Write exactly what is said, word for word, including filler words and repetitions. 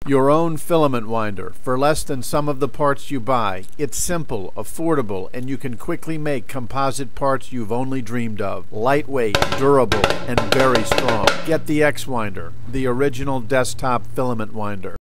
Your own filament winder for less than some of the parts you buy. It's simple, affordable, and you can quickly make composite parts you've only dreamed of. Lightweight, durable, and very strong. Get the X Winder, the original desktop filament winder.